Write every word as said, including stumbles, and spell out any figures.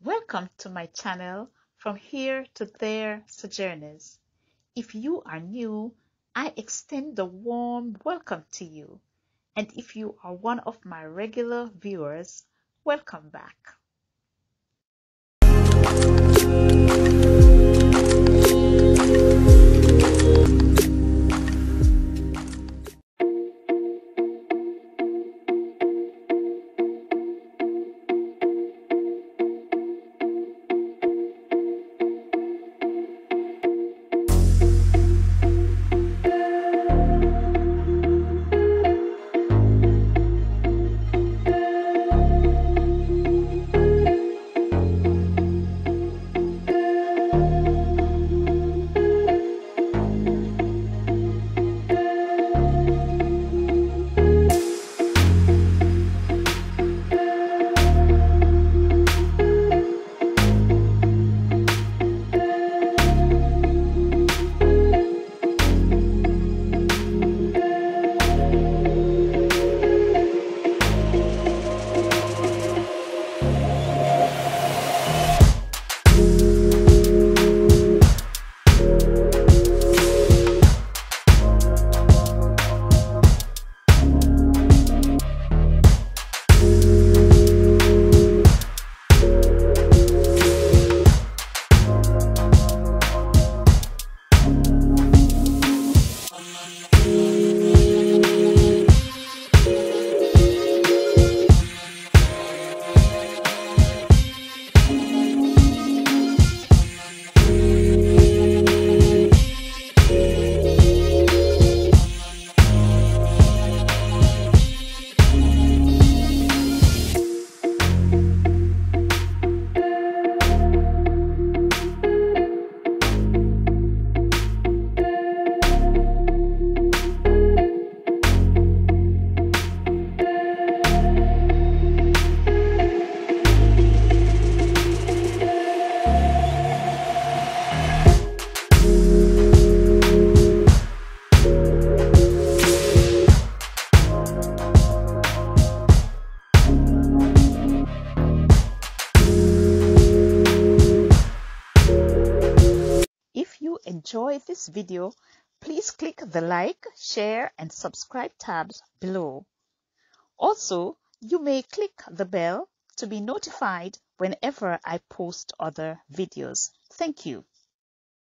Welcome to my channel, From Here to There Sojourners. If you are new, I extend a warm welcome to you. And if you are one of my regular viewers, welcome back. If you enjoy this video, please click the like, share, and subscribe tabs below. Also, you may click the bell to be notified whenever I post other videos. Thank you.